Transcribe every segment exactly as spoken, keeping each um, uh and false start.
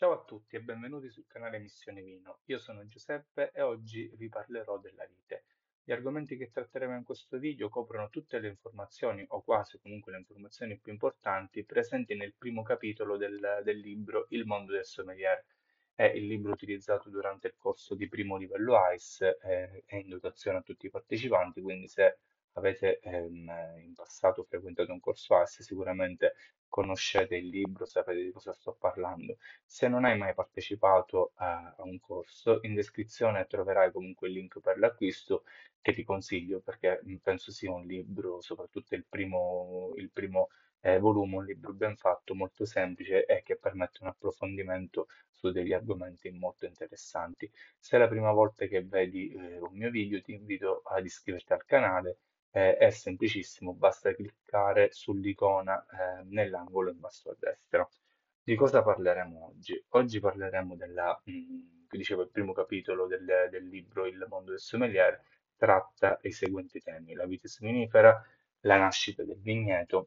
Ciao a tutti e benvenuti sul canale Missione Vino. Io sono Giuseppe e oggi vi parlerò della vite. Gli argomenti che tratteremo in questo video coprono tutte le informazioni, o quasi comunque le informazioni più importanti, presenti nel primo capitolo del, del libro Il mondo del sommelier. È il libro utilizzato durante il corso di primo livello ICE, eh, è in dotazione a tutti i partecipanti, quindi se avete ehm, in passato frequentato un corso ICE sicuramente conoscete il libro, sapete di cosa sto parlando. Se non hai mai partecipato a, a un corso, in descrizione troverai comunque il link per l'acquisto che ti consiglio perché mh, penso sia un libro, soprattutto il primo, il primo eh, volume, un libro ben fatto, molto semplice e che permette un approfondimento su degli argomenti molto interessanti. Se è la prima volta che vedi eh, un mio video, ti invito ad iscriverti al canale. Eh, è semplicissimo, basta cliccare sull'icona eh, nell'angolo in basso a destra. Di cosa parleremo oggi? Oggi parleremo della, mh, che dicevo, il primo capitolo del, del libro Il mondo del sommelier tratta i seguenti temi: la vitis vinifera, la nascita del vigneto,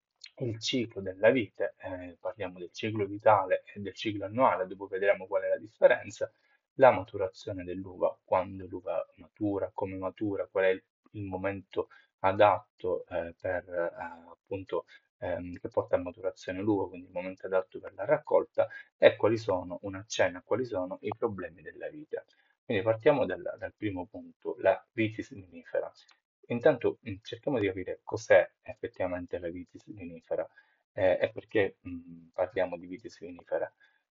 il ciclo della vite, eh, parliamo del ciclo vitale e del ciclo annuale, dopo vedremo qual è la differenza, la maturazione dell'uva, quando l'uva matura, come matura, qual è il, il momento adatto eh, per eh, appunto ehm, che porta a maturazione l'uva, quindi il momento adatto per la raccolta, e quali sono, un accenno a quali sono i problemi della vite. Quindi partiamo dal, dal primo punto, la vitis vinifera. Intanto mh, cerchiamo di capire cos'è effettivamente la vitis vinifera eh, e perché mh, parliamo di vitis vinifera.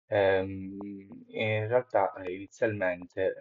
Ehm, in realtà eh, inizialmente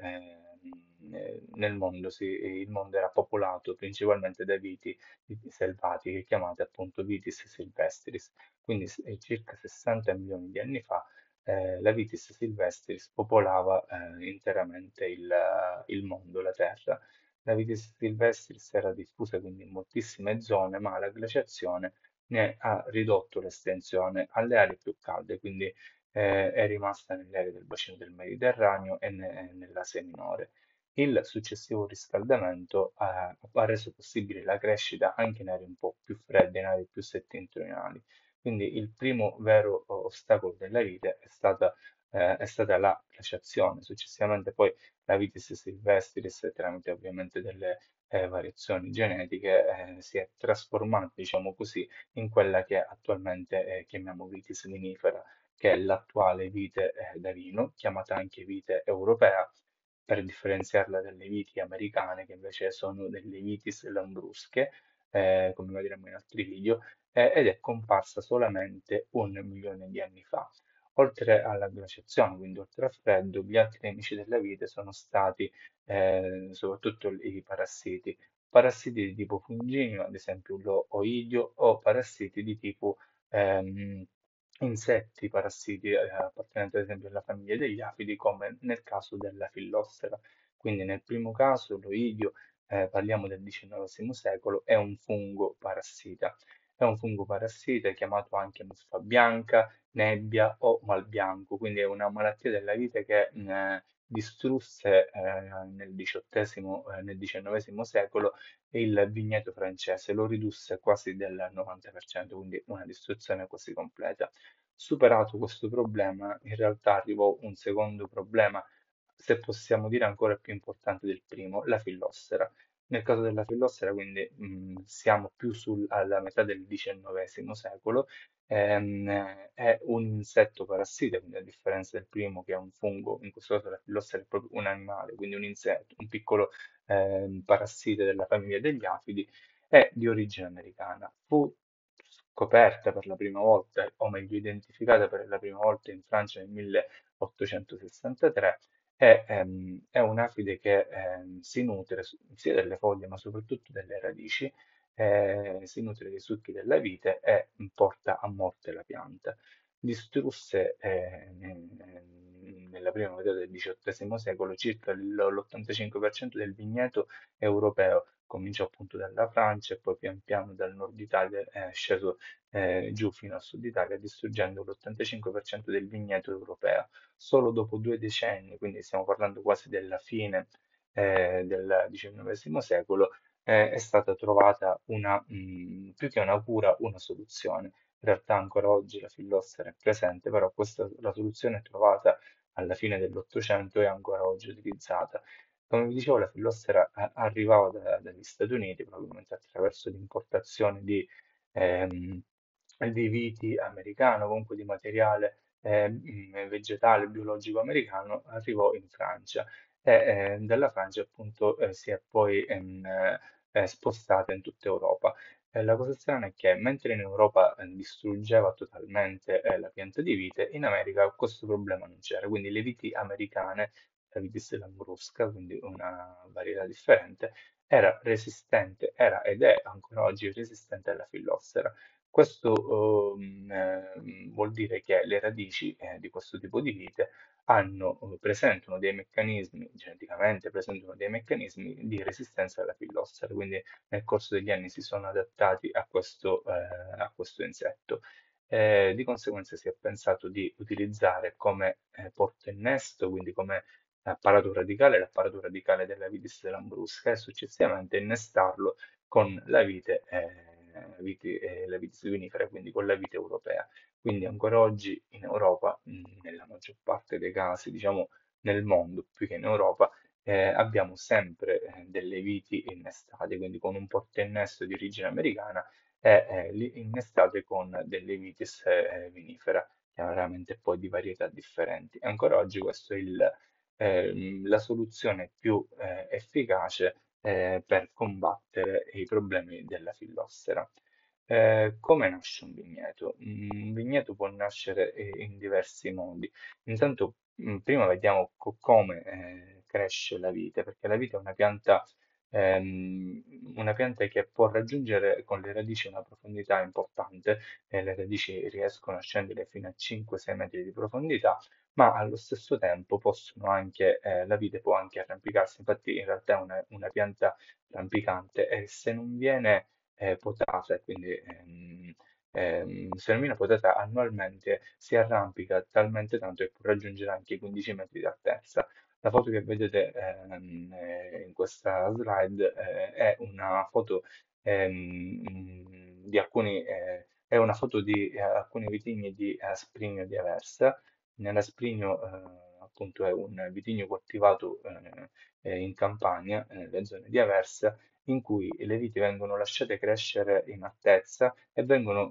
ehm, eh, nel mondo si- il mondo era popolato principalmente da viti viti selvatiche chiamate appunto Vitis silvestris. Quindi s- eh, circa sessanta milioni di anni fa eh, la Vitis silvestris popolava eh, interamente il, il mondo, la Terra. La Vitis silvestris era diffusa quindi in moltissime zone, ma la glaciazione ne ha ridotto l'estensione alle aree più calde, quindi eh, è rimasta nelle aree del bacino del Mediterraneo e ne- nell'Asia minore. Il successivo riscaldamento eh, ha reso possibile la crescita anche in aree un po' più fredde, in aree più settentrionali. Quindi il primo vero o- ostacolo della vite è stata, eh, è stata la glaciazione. Successivamente poi la vitis silvestris, tramite ovviamente delle eh, variazioni genetiche, eh, si è trasformata, diciamo così, in quella che attualmente eh, chiamiamo vitis vinifera, che è l'attuale vite eh, da vino, chiamata anche vite europea per differenziarla dalle viti americane, che invece sono delle vitis lambrusche, eh, come vedremo in altri video, eh, ed è comparsa solamente un milione di anni fa. Oltre alla glaciazione, quindi oltre al freddo, gli altri nemici della vite sono stati eh, soprattutto i parassiti. Parassiti di tipo fungino, ad esempio lo oidio, o parassiti di tipo ehm, insetti, parassiti eh, appartenenti ad esempio alla famiglia degli afidi, come nel caso della fillossera. Quindi nel primo caso, l'oidio, eh, parliamo del diciannovesimo secolo, è un fungo parassita. È un fungo parassita chiamato anche muffa bianca, nebbia o malbianco, quindi è una malattia della vite che mh, eh, distrusse eh, nel diciottesimo, eh, nel diciannovesimo secolo il vigneto francese, lo ridusse quasi del novanta per cento, quindi una distruzione quasi completa. Superato questo problema, in realtà arrivò un secondo problema, se possiamo dire ancora più importante del primo, la fillossera. Nel caso della fillossera, quindi, mh, siamo più sul- alla metà del diciannovesimo secolo, ehm, è un insetto parassita, quindi a differenza del primo che è un fungo, in questo caso la fillossera è proprio un animale, quindi un insetto, un piccolo ehm, parassita della famiglia degli afidi, è di origine americana. Fu scoperta per la prima volta, o meglio identificata per la prima volta in Francia nel milleottocentosessantatré. È, ehm, è un'afide che ehm, si nutre s- sia delle foglie ma soprattutto delle radici, eh, si nutre dei succhi della vite e porta a morte la pianta. Distrusse eh, ne- nella prima metà del diciottesimo secolo circa l- l'ottantacinque per cento del vigneto europeo. Cominciò appunto dalla Francia e poi pian piano dal nord Italia è sceso eh, giù fino al sud Italia, distruggendo l'ottantacinque per cento del vigneto europeo. Solo dopo due decenni, quindi stiamo parlando quasi della fine eh, del diciannovesimo secolo, eh, è stata trovata una, mh, più che una cura, una soluzione. realtà ancora oggi la fillossera è presente, però questa, la soluzione trovata alla fine dell'Ottocento è ancora oggi utilizzata. Come vi dicevo, la fillossera a- arrivava da- dagli Stati Uniti, probabilmente attraverso l'importazione di, ehm, di viti americano, comunque di materiale eh, mh, vegetale biologico americano, arrivò in Francia e eh, dalla Francia appunto eh, si è poi ehm, eh, eh, spostata in tutta Europa. Eh, la cosa strana è che mentre in Europa eh, distruggeva totalmente eh, la pianta di vite, in America questo problema non c'era, quindi le viti americane, la vitis lambrusca, quindi una varietà differente, era resistente, era ed è ancora oggi resistente alla fillossera. Questo ehm, ehm, vuol dire che le radici eh, di questo tipo di vite hanno, eh, presentano dei meccanismi, geneticamente presentano dei meccanismi di resistenza alla fillossera, quindi nel corso degli anni si sono adattati a questo, eh, a questo insetto. Eh, di conseguenza si è pensato di utilizzare come eh, porto-innesto, quindi come apparato radicale, l'apparato radicale della vitis lambrusca e successivamente innestarlo con la vite, eh, viti- eh, la vitis vinifera, quindi con la vite europea. Quindi ancora oggi in Europa, mh, nella maggior parte dei casi, diciamo nel mondo più che in Europa, eh, abbiamo sempre eh, delle viti innestate, quindi con un portainnesto di origine americana e eh, li- innestate con delle vitis eh, vinifera, chiaramente poi di varietà differenti. Ancora oggi questa è il, ehm, la soluzione più eh, efficace eh, per combattere i problemi della fillossera. Eh, come nasce un vigneto? Mm, Un vigneto può nascere eh, in diversi modi. Intanto, mm, prima vediamo co- come eh, cresce la vite, perché la vite è una pianta, ehm, una pianta che può raggiungere con le radici una profondità importante, e le radici riescono a scendere fino a cinque sei metri di profondità, ma allo stesso tempo possono anche, eh, la vite può anche arrampicarsi, infatti in realtà è una, una pianta rampicante e se non viene eh, potata, e quindi ehm, ehm, se non viene potata annualmente si arrampica talmente tanto che può raggiungere anche i quindici metri di altezza. La foto che vedete ehm, eh, in questa slide eh, è una foto ehm, di alcuni, eh, è una foto di eh, alcuni vitigni di Asprigno di Aversa. Nell'Asprigno eh, appunto è un vitigno coltivato eh, eh, in Campania, eh, nelle zone di Aversa, in cui le viti vengono lasciate crescere in altezza e vengono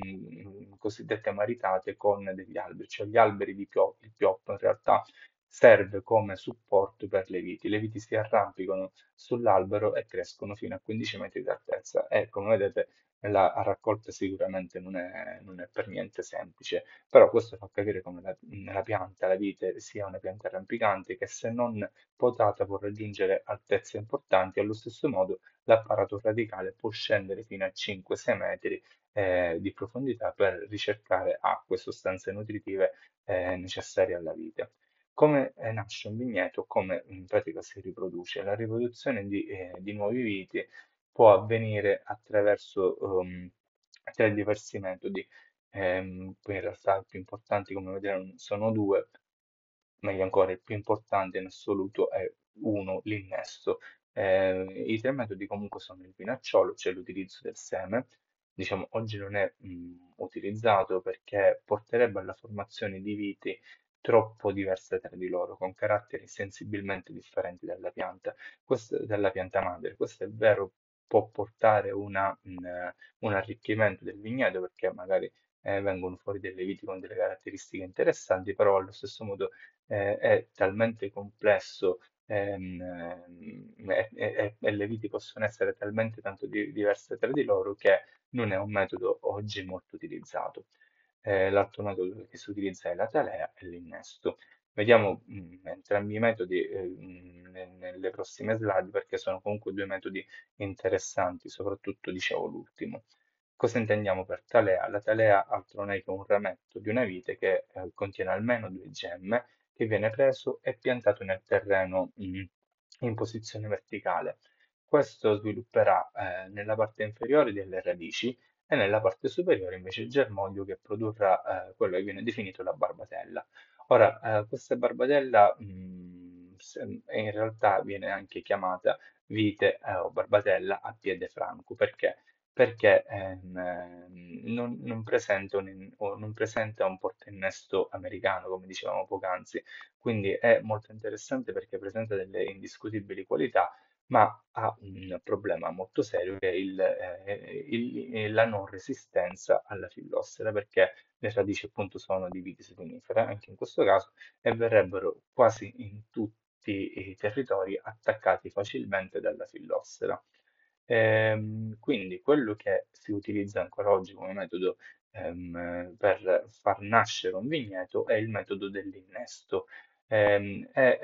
mm, cosiddette maritate con degli alberi, cioè gli alberi di pioppo. Il pioppo in realtà serve come supporto per le viti. Le viti si arrampicano sull'albero e crescono fino a quindici metri di altezza e come vedete la raccolta sicuramente non è, non è per niente semplice, però questo fa capire come la, la pianta, la vite, sia una pianta arrampicante che se non potata può raggiungere altezze importanti, allo stesso modo l'apparato radicale può scendere fino a cinque sei metri eh, di profondità per ricercare acque e sostanze nutritive eh, necessarie alla vite. Come eh, nasce un vigneto, come in pratica si riproduce? La riproduzione di, eh, di nuovi viti può avvenire attraverso ehm, tre diversi metodi. Ehm, poi in realtà i più importanti, come vedete, sono due, meglio ancora, il più importante in assoluto è uno, l'innesto. Eh, i tre metodi comunque sono il vinacciolo, cioè l'utilizzo del seme. Diciamo, oggi non è mh, utilizzato perché porterebbe alla formazione di viti troppo diverse tra di loro, con caratteri sensibilmente differenti dalla pianta, questo, dalla pianta madre. Questo è vero, può portare una, mh, un arricchimento del vigneto perché magari eh, vengono fuori delle viti con delle caratteristiche interessanti, però allo stesso modo eh, è talmente complesso ehm, ehm, e, e- e le viti possono essere talmente tanto di- diverse tra di loro che non è un metodo oggi molto utilizzato. Eh, l'altro metodo che si utilizza è la talea e l'innesto. Vediamo mh, entrambi i metodi eh, mh, ne- nelle prossime slide perché sono comunque due metodi interessanti, soprattutto dicevo l'ultimo. Cosa intendiamo per talea? La talea altro non è che un rametto di una vite che eh, contiene almeno due gemme che viene preso e piantato nel terreno mm, in posizione verticale. Questo svilupperà eh, nella parte inferiore delle radici e nella parte superiore invece il germoglio che produrrà eh, quello che viene definito la barbatella. Ora, eh, questa barbatella mm, se- in realtà viene anche chiamata vite eh, o barbatella a piede franco. Perché? perché ehm, ehm, non, non presenta un, in- o non presenta un portainnesto americano, come dicevamo poc'anzi, quindi è molto interessante perché presenta delle indiscutibili qualità, ma ha un problema molto serio che è il, eh, il- eh, la non resistenza alla fillossera, perché le radici appunto sono di viti seminifere, anche in questo caso, e verrebbero quasi in tutti i territori attaccati facilmente dalla fillossera. Ehm, quindi quello che si utilizza ancora oggi come metodo ehm, per far nascere un vigneto è il metodo dell'innesto. Ehm, è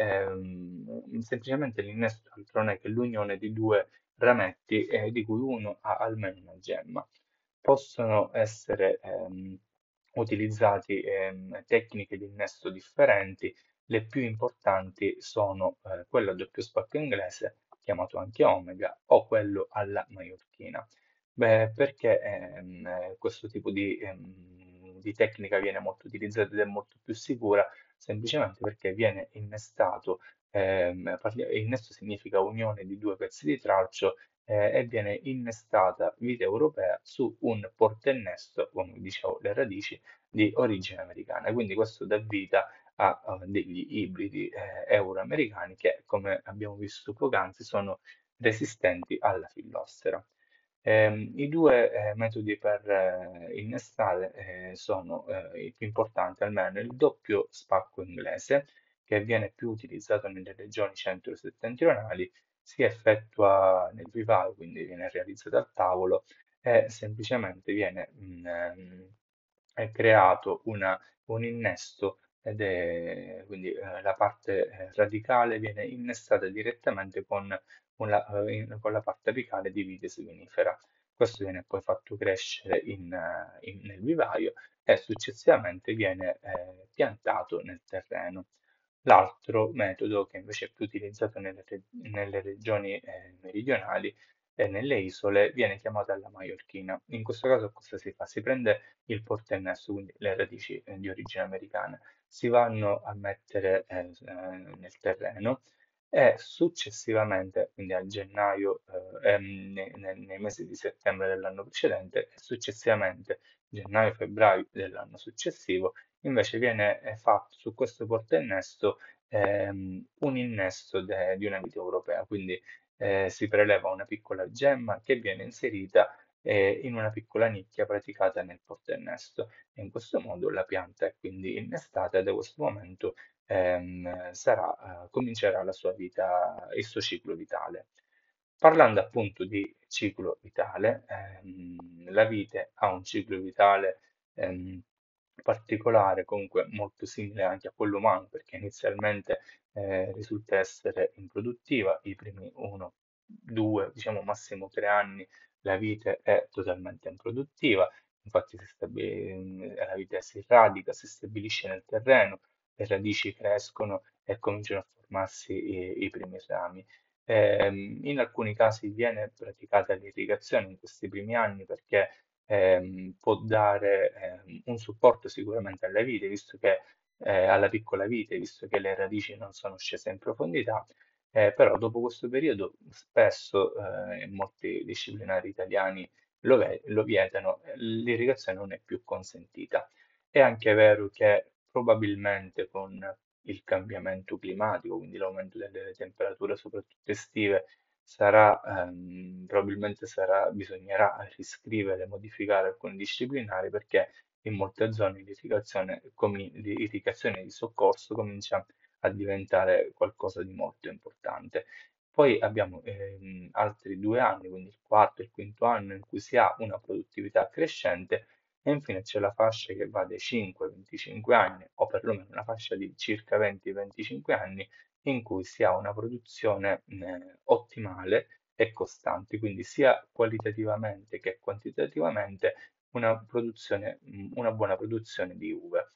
ehm, semplicemente l'innesto altro non è che l'unione di due rametti eh, di cui uno ha almeno una gemma. Possono essere ehm, utilizzati ehm, tecniche di innesto differenti. Le più importanti sono eh, quello a doppio spacco inglese, chiamato anche omega, o quello alla maiorchina. Beh, perché ehm, eh, questo tipo di, ehm, di tecnica viene molto utilizzata ed è molto più sicura? Semplicemente perché viene innestato, ehm, parli- innesto significa unione di due pezzi di tralcio, eh, e viene innestata vite europea su un portainnesto, come dicevo, le radici di origine americana. Quindi questo dà vita a, a degli ibridi eh, euro-americani che, come abbiamo visto poc'anzi, sono resistenti alla fillossera. Ehm, I due eh, metodi per eh, innestare eh, sono eh, i più importanti, almeno il doppio spacco inglese, che viene più utilizzato nelle regioni centro e settentrionali, si effettua nel vivaio, quindi viene realizzato al tavolo e semplicemente viene mh, ehm, è creato una- un innesto ed è, quindi eh, la parte eh, radicale viene innestata direttamente con, una- eh, in- con la parte apicale di vitis vinifera. Questo viene poi fatto crescere in, eh, in- nel vivaio e successivamente viene eh, piantato nel terreno. L'altro metodo, che invece è più utilizzato nelle, re- nelle regioni eh, meridionali e nelle isole, viene chiamato alla maiorchina. In questo caso cosa si fa? Si prende il portainnesto, quindi le radici eh, di origine americana, si vanno a mettere eh, s- eh, nel terreno e successivamente, quindi a gennaio, eh, ehm, nei, nei- nei mesi di settembre dell'anno precedente, e successivamente gennaio-febbraio dell'anno successivo, invece viene eh, fatto su questo portainnesto ehm, un innesto de- di una vite europea, quindi eh, si preleva una piccola gemma che viene inserita eh, in una piccola nicchia praticata nel portainnesto e in questo modo la pianta è quindi innestata e da questo momento ehm, sarà, eh, comincerà la sua vita, il suo ciclo vitale. Parlando appunto di ciclo vitale, ehm, la vite ha un ciclo vitale ehm, particolare, comunque molto simile anche a quello umano, perché inizialmente eh, risulta essere improduttiva, i primi uno, due, diciamo massimo tre anni la vite è totalmente improduttiva, infatti si stabi- la vite si radica, si stabilisce nel terreno, le radici crescono e cominciano a formarsi i, i primi rami. Ehm, in alcuni casi viene praticata l'irrigazione in questi primi anni perché ehm, può dare ehm, un supporto sicuramente alle vite, visto che eh, alla piccola vite, visto che le radici non sono scese in profondità, eh, però dopo questo periodo spesso eh, molti disciplinari italiani lo, ve- lo vietano, eh, l'irrigazione non è più consentita. È anche vero che probabilmente con il cambiamento climatico, quindi l'aumento delle temperature, soprattutto estive, sarà, ehm, probabilmente sarà, bisognerà riscrivere, modificare alcuni disciplinari perché in molte zone l'irrigazione, comi- l'irrigazione di soccorso comincia a diventare qualcosa di molto importante. Poi abbiamo ehm, altri due anni, quindi il quarto e il quinto anno, in cui si ha una produttività crescente e infine c'è la fascia che va dai cinque ai venticinque anni, o perlomeno una fascia di circa venti venticinque anni, in cui si ha una produzione eh, ottimale e costante, quindi sia qualitativamente che quantitativamente una produzione, mh, una buona produzione di uve.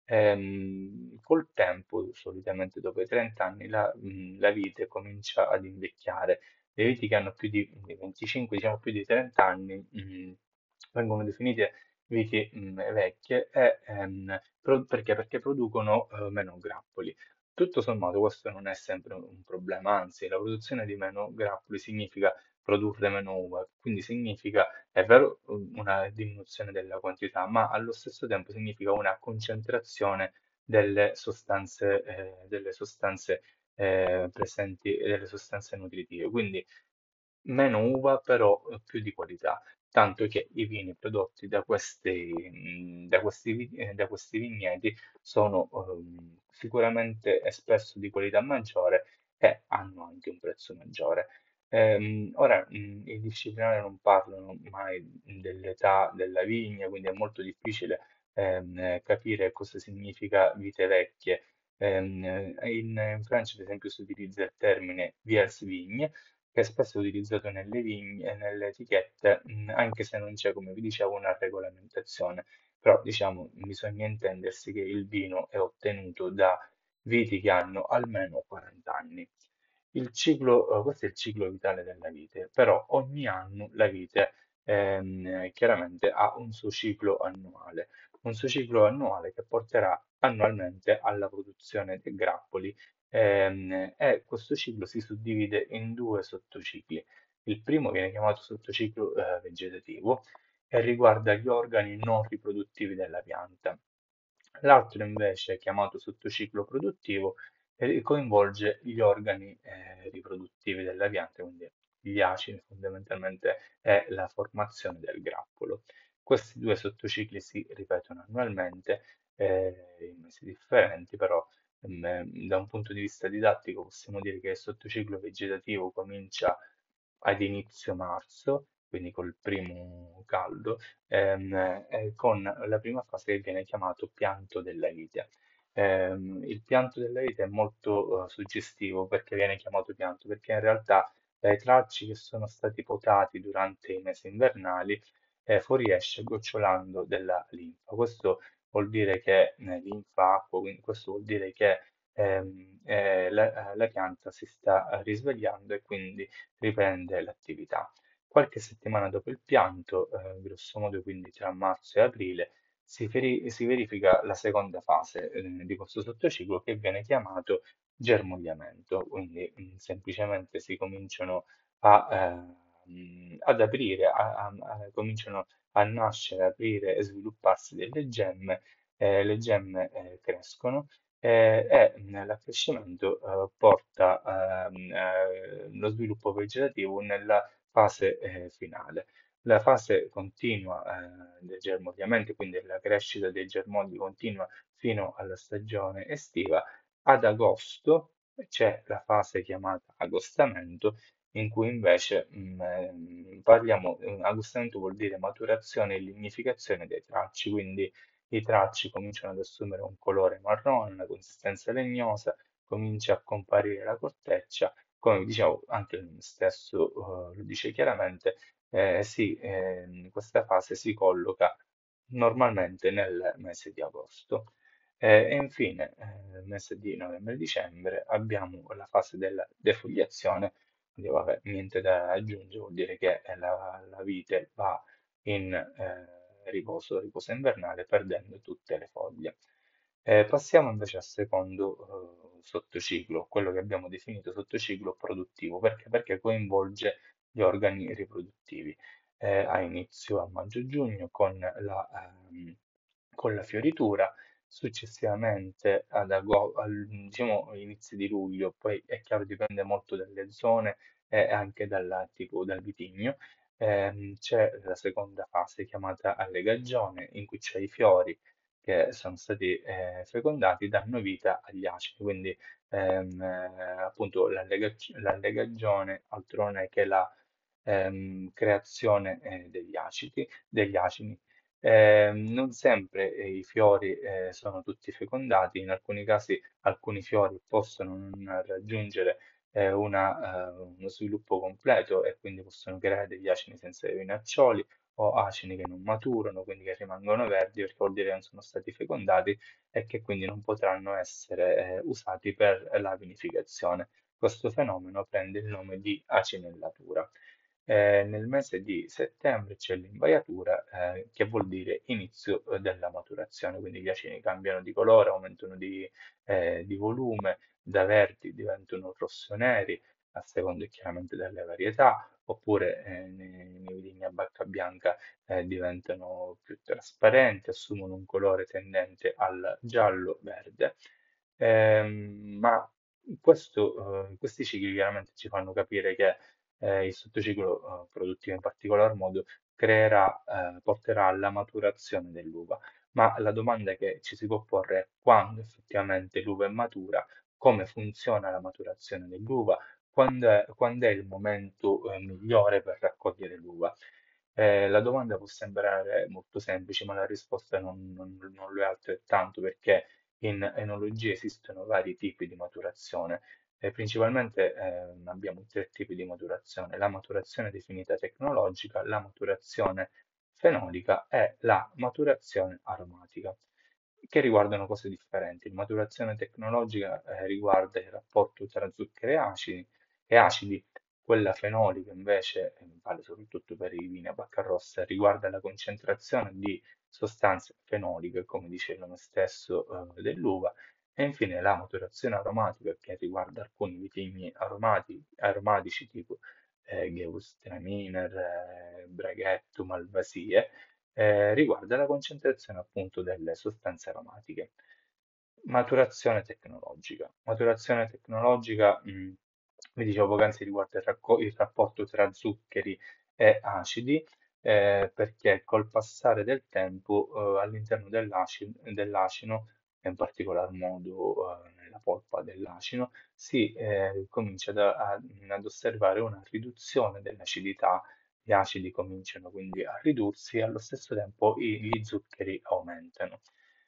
Ehm, col tempo, solitamente dopo i trenta anni, la, mh, la vite comincia ad invecchiare. Le viti che hanno più di, di venticinque, diciamo più di trenta anni, mh, vengono definite viti mh, vecchie e, ehm, pro- perché? Perché producono eh, meno grappoli. Tutto sommato questo non è sempre un problema, anzi la produzione di meno grappoli significa produrre meno uva, quindi significa, è vero, una diminuzione della quantità, ma allo stesso tempo significa una concentrazione delle sostanze, eh, delle sostanze eh, presenti, delle sostanze nutritive. Quindi meno uva, però eh, più di qualità, tanto che i vini prodotti da questi, mh, da questi, vi- eh, da questi vigneti sono ehm, sicuramente e spesso di qualità maggiore e hanno anche un prezzo maggiore. Ehm, ora, mh, i disciplinari non parlano mai dell'età della vigna, quindi è molto difficile ehm, eh, capire cosa significa vite vecchie. Ehm, eh, in, in Francia, ad esempio, si utilizza il termine Vieilles Vigne, che è spesso utilizzato nelle vigne, nelle etichette, mh, anche se non c'è, come vi dicevo, una regolamentazione. Però, diciamo, bisogna intendersi che il vino è ottenuto da viti che hanno almeno quaranta anni. Il ciclo, eh, questo è il ciclo vitale della vite, però ogni anno la vite ehm, chiaramente ha un suo ciclo annuale, un suo ciclo annuale che porterà annualmente alla produzione dei grappoli. Ehm, e questo ciclo si suddivide in due sottocicli. Il primo viene chiamato sottociclo eh, vegetativo e riguarda gli organi non riproduttivi della pianta. L'altro invece, chiamato sottociclo produttivo, eh, coinvolge gli organi eh, riproduttivi della pianta, quindi gli acidi fondamentalmente e la formazione del grappolo. Questi due sottocicli si ripetono annualmente eh, in mesi differenti, però mm, da un punto di vista didattico possiamo dire che il sottociclo vegetativo comincia ad inizio marzo, quindi col primo caldo, ehm, e con la prima fase che viene chiamato pianto della vite. Ehm, il pianto della vite è molto eh, suggestivo perché viene chiamato pianto, perché in realtà dai tralci che sono stati potati durante i mesi invernali eh, fuoriesce gocciolando della linfa. Questo vuol dire che eh, linfa, acqua, quindi questo vuol dire che ehm, eh, la, eh, la pianta si sta eh, risvegliando e quindi riprende l'attività. Qualche settimana dopo il pianto, eh, grosso modo quindi tra marzo e aprile, si, veri- si verifica la seconda fase eh, di questo sottociclo che viene chiamato germogliamento, quindi mh, semplicemente si cominciano a, eh, mh, ad aprire, a- a- a- cominciano a nascere, aprire e svilupparsi delle gemme, eh, le gemme eh, crescono eh, e mh, l'accrescimento eh, porta ehm, eh, lo sviluppo vegetativo nella fase eh, finale. La fase continua eh, del germogliamento, quindi la crescita dei germogli continua fino alla stagione estiva. Ad agosto c'è la fase chiamata agostamento, in cui invece mh, ehm, parliamo, eh, agostamento vuol dire maturazione e lignificazione dei tralci, quindi i tralci cominciano ad assumere un colore marrone, una consistenza legnosa, comincia a comparire la corteccia, come vi dicevo, anche il stesso eh, lo dice chiaramente, eh, sì, ehm, questa fase si colloca normalmente nel mese di agosto. Eh, e infine, eh, nel mese di novembre-dicembre abbiamo la fase della defoliazione, quindi vabbè, niente da aggiungere, vuol dire che eh, la, la vite va in eh, riposo, riposo invernale, perdendo tutte le foglie. Eh, passiamo invece al secondo eh, sottociclo, quello che abbiamo definito sottociclo produttivo, perché? Perché coinvolge gli organi riproduttivi. Eh, ha inizio a maggio-giugno con la, ehm, con la fioritura, successivamente ad ago- al, diciamo, inizi di luglio, poi è chiaro dipende molto dalle zone e anche dal tipo, dal vitigno. Ehm, c'è la seconda fase chiamata allegagione, in cui c'è i fiori che sono stati eh, fecondati, danno vita agli acidi, quindi ehm, eh, appunto l'allega- l'allegagione altro non è che la ehm, creazione eh, degli acidi, degli acidi. Ehm, non sempre eh, i fiori eh, sono tutti fecondati, in alcuni casi alcuni fiori possono non raggiungere eh, una, eh, uno sviluppo completo e quindi possono creare degli acini senza i naccioli o acini che non maturano, quindi che rimangono verdi perché vuol dire che non sono stati fecondati e che quindi non potranno essere eh, usati per la vinificazione. Questo fenomeno prende il nome di acinellatura. Eh, nel mese di settembre c'è l'invaiatura, eh, che vuol dire inizio eh, della maturazione, quindi gli acini cambiano di colore, aumentano di, eh, di volume, da verdi diventano rosso-neri, a seconda chiaramente delle varietà, oppure eh, nei, nei vitigni a bacca bianca eh, diventano più trasparenti, assumono un colore tendente al giallo-verde. Ehm, ma questo, eh, questi cicli chiaramente ci fanno capire che eh, il sottociclo eh, produttivo in particolar modo creerà, eh, porterà alla maturazione dell'uva. Ma la domanda che ci si può porre è quando effettivamente l'uva è matura, come funziona la maturazione dell'uva, quando è, quando è il momento eh, migliore per raccogliere l'uva. Eh, la domanda può sembrare molto semplice, ma la risposta non, non- non lo è altrettanto perché in enologia esistono vari tipi di maturazione. Eh, principalmente eh, abbiamo tre tipi di maturazione: la maturazione definita tecnologica, la maturazione fenolica e la maturazione aromatica, che riguardano cose differenti. La maturazione tecnologica eh, riguarda il rapporto tra zuccheri e acidi, e acidi. Quella fenolica invece, eh, vale soprattutto per i vini a bacca rossa, riguarda la concentrazione di sostanze fenoliche, come dice il nome stesso, eh, dell'uva. E infine la maturazione aromatica, che riguarda alcuni vitigni aromati- aromatici tipo eh, Gewürztraminer, eh, Braghetto, Malvasie, eh, riguarda la concentrazione appunto delle sostanze aromatiche. Maturazione tecnologica. Maturazione tecnologica, mh, vi dicevo poc'anzi, riguarda il, racco- il rapporto tra zuccheri e acidi, eh, perché col passare del tempo, eh, all'interno dell'aci- dell'acino, e in particolar modo, eh, nella polpa dell'acino, si eh, comincia da- a- ad osservare una riduzione dell'acidità. Gli acidi cominciano quindi a ridursi e allo stesso tempo i- gli zuccheri aumentano.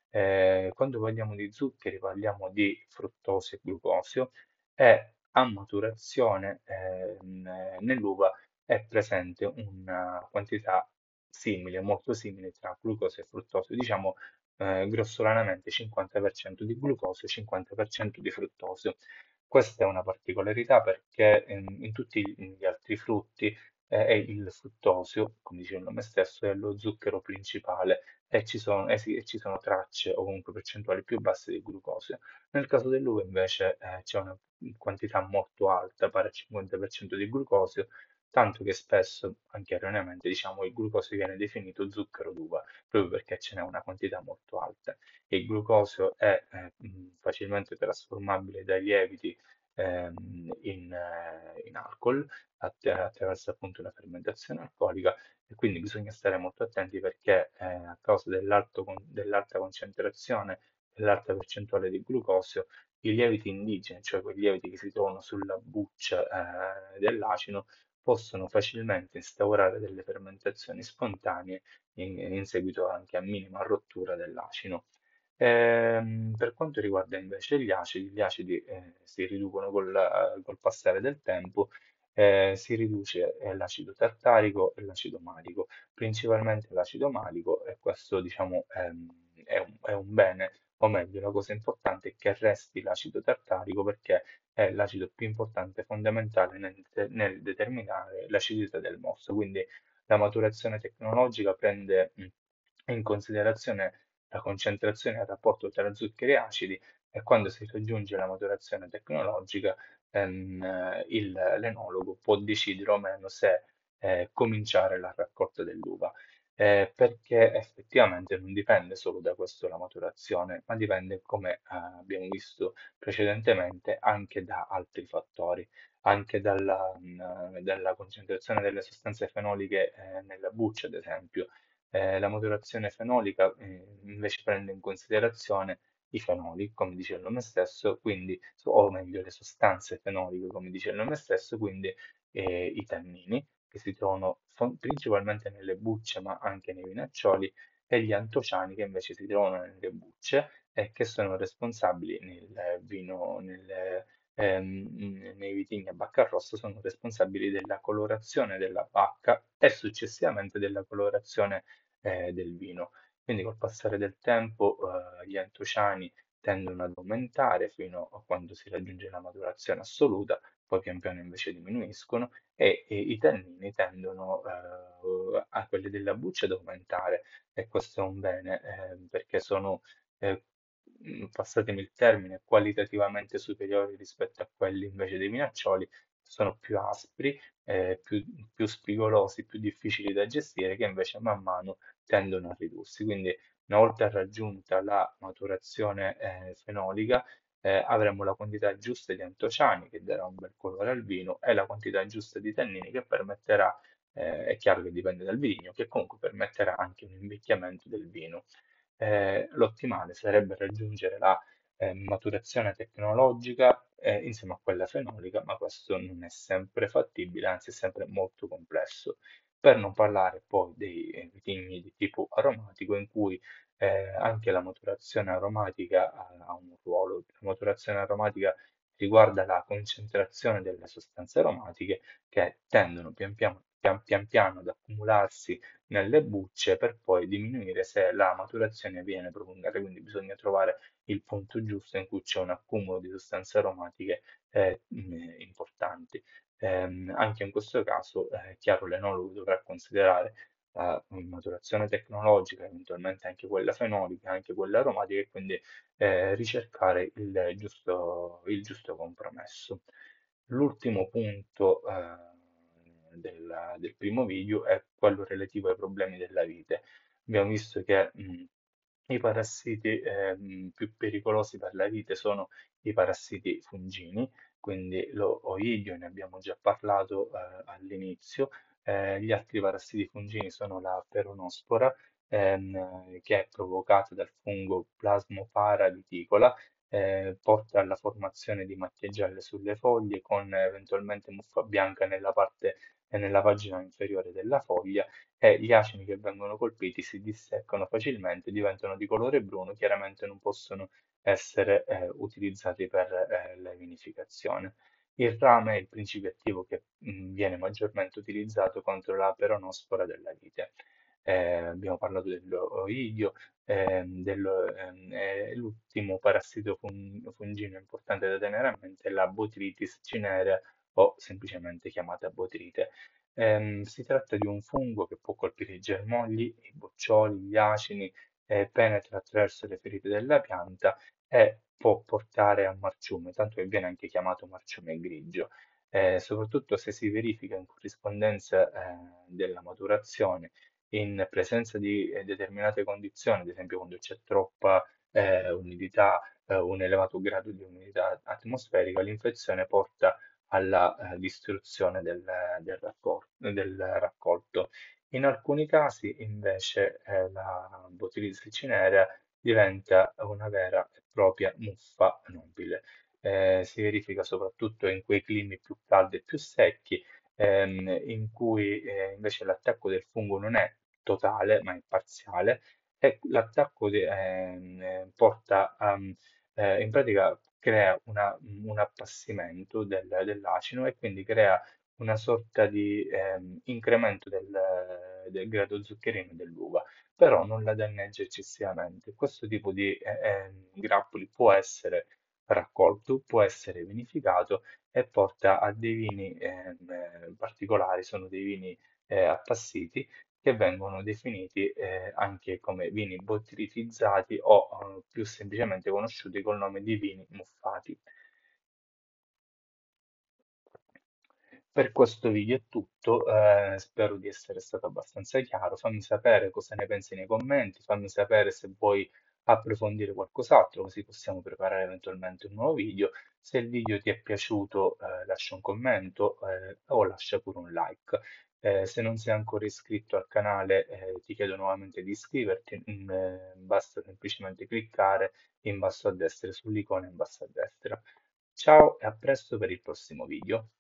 Eh, quando parliamo di zuccheri parliamo di fruttosio e glucosio e a maturazione ehm, eh, nell'uva è presente una quantità simile, molto simile tra glucosio e fruttosio, diciamo eh, grossolanamente cinquanta per cento di glucosio e cinquanta per cento di fruttosio. Questa è una particolarità perché ehm, in tutti gli altri frutti eh, è il fruttosio, come dice il nome stesso, è lo zucchero principale e ci sono, eh sì, e ci sono tracce o comunque percentuali più basse di glucosio. Nel caso dell'uva invece eh, c'è una quantità molto alta, pari al cinquanta per cento di glucosio, tanto che spesso, anche erroneamente, diciamo il glucosio viene definito zucchero d'uva, proprio perché ce n'è una quantità molto alta. Il glucosio è eh, mh, facilmente trasformabile dai lieviti ehm, in, eh, in alcol att- attraverso appunto la fermentazione alcolica e quindi bisogna stare molto attenti perché eh, a causa dell'alto con- dell'alta concentrazione, dell'alta percentuale di glucosio, i lieviti indigeni, cioè quei lieviti che si trovano sulla buccia eh, dell'acino, possono facilmente instaurare delle fermentazioni spontanee in, in seguito anche a minima rottura dell'acino. Ehm, per quanto riguarda invece gli acidi, gli acidi eh, si riducono col, eh, col passare del tempo, eh, si riduce eh, l'acido tartarico e l'acido malico, principalmente l'acido malico, e questo diciamo ehm, è un, è un bene, o meglio, la cosa importante è che resti l'acido tartarico perché è l'acido più importante e fondamentale nel, nel determinare l'acidità del mosto, quindi la maturazione tecnologica prende mh, in considerazione la concentrazione e il rapporto tra zuccheri e acidi e quando si raggiunge la maturazione tecnologica ehm, eh, il- l'enologo può decidere o meno se eh, cominciare la raccolta dell'uva. Eh, perché effettivamente non dipende solo da questo la maturazione, ma dipende, come eh, abbiamo visto precedentemente, anche da altri fattori, anche dalla, mh, dalla concentrazione delle sostanze fenoliche eh, nella buccia, ad esempio. Eh, la maturazione fenolica eh, invece prende in considerazione i fenoli, come dice il nome stesso, quindi, o meglio, le sostanze fenoliche, come dice il nome stesso, quindi eh, i tannini, che si trovano fon- principalmente nelle bucce, ma anche nei vinaccioli, e gli antociani, che invece si trovano nelle bucce e che sono responsabili nel vino, nel, ehm, nei vitigni a bacca rossa, sono responsabili della colorazione della bacca e successivamente della colorazione eh, del vino. Quindi col passare del tempo eh, gli antociani tendono ad aumentare fino a quando si raggiunge la maturazione assoluta, poi pian piano invece diminuiscono e, e i tannini tendono eh, a quelli della buccia ad aumentare e questo è un bene eh, perché sono, eh, mh, passatemi il termine, qualitativamente superiori rispetto a quelli invece dei vinaccioli sono più aspri, eh, più, più spigolosi, più difficili da gestire, che invece man mano tendono a ridursi. Quindi una volta raggiunta la maturazione eh, fenolica, eh, avremo la quantità giusta di antociani che darà un bel colore al vino e la quantità giusta di tannini che permetterà, eh, è chiaro che dipende dal vigno, che comunque permetterà anche un invecchiamento del vino. Eh, l'ottimale sarebbe raggiungere la eh, maturazione tecnologica eh, insieme a quella fenolica, ma questo non è sempre fattibile, anzi è sempre molto complesso. Per non parlare poi dei eh, vitigni di tipo aromatico, in cui eh, anche la maturazione aromatica ha, ha un ruolo. La maturazione aromatica riguarda la concentrazione delle sostanze aromatiche che tendono pian piano, pian, pian piano ad accumularsi nelle bucce per poi diminuire se la maturazione viene prolungata. Quindi bisogna trovare il punto giusto in cui c'è un accumulo di sostanze aromatiche eh, mh, importanti. Ehm, anche in questo caso, eh, è chiaro, l'enologo dovrà considerare la maturazione tecnologica, eventualmente anche quella fenolica, anche quella aromatica, e quindi eh, ricercare il giusto, il giusto compromesso. L'ultimo punto eh, del, del primo video è quello relativo ai problemi della vite. Abbiamo visto che mh, i parassiti ehm, più pericolosi per la vite sono i parassiti fungini, quindi lo oidio, ne abbiamo già parlato eh, all'inizio. Eh, gli altri parassiti fungini sono la peronospora, ehm, che è provocata dal fungo Plasmopara viticola, eh, porta alla formazione di macchie gialle sulle foglie con eventualmente muffa bianca nella parte e nella pagina inferiore della foglia, e gli acini che vengono colpiti si disseccano facilmente, diventano di colore bruno, chiaramente non possono essere eh, utilizzati per eh, la vinificazione. Il rame è il principio attivo che mh, viene maggiormente utilizzato contro la peronospora della vite. Eh, abbiamo parlato dell'oidio, ehm, dello- ehm, e l'ultimo parassito fun- fungino importante da tenere a mente è la Botrytis cinerea, o semplicemente chiamata botrite. Ehm, si tratta di un fungo che può colpire i germogli, i boccioli, gli acini, eh, penetra attraverso le ferite della pianta e può portare a marciume, tanto che viene anche chiamato marciume grigio. Eh, soprattutto se si verifica in corrispondenza eh, della maturazione in presenza di eh, determinate condizioni, ad esempio quando c'è troppa eh, umidità, eh, un elevato grado di umidità atmosferica, l'infezione porta alla eh, distruzione del, del rappor- del raccolto. In alcuni casi, invece, eh, la Botulism cinerea diventa una vera e propria muffa nobile. Eh, si verifica soprattutto in quei climi più caldi e più secchi, ehm, in cui eh, invece l'attacco del fungo non è totale, ma è parziale, e l'attacco di- ehm, eh, porta a, eh, in pratica crea una- un appassimento del- dell'acido e quindi crea una sorta di ehm, incremento del, del grado zuccherino dell'uva, però non la danneggia eccessivamente. Questo tipo di eh, ehm, grappoli può essere raccolto, può essere vinificato e porta a dei vini ehm, eh, particolari, sono dei vini eh, appassiti che vengono definiti eh, anche come vini botritizzati o eh, più semplicemente conosciuti col nome di vini muffati. Per questo video è tutto, eh, spero di essere stato abbastanza chiaro. Fammi sapere cosa ne pensi nei commenti, fammi sapere se vuoi approfondire qualcos'altro, così possiamo preparare eventualmente un nuovo video. Se il video ti è piaciuto, eh, lascia un commento, eh, o lascia pure un like. Eh, se non sei ancora iscritto al canale, eh, ti chiedo nuovamente di iscriverti. Mm, eh, basta semplicemente cliccare in basso a destra sull'icona in basso a destra. Ciao e a presto per il prossimo video.